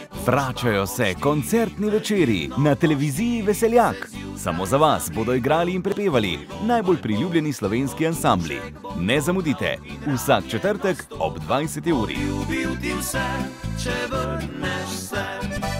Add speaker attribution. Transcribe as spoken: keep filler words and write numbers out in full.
Speaker 1: Vračajo se koncertni večeri na televiziji Veseljak. Samo za vas bodo igrali in prepevali najbolj priljubljeni slovenski ansambli. Ne zamudite, vsak četrtek ob dvajseti uri.
Speaker 2: Ljubil ti vse, če vrneš se.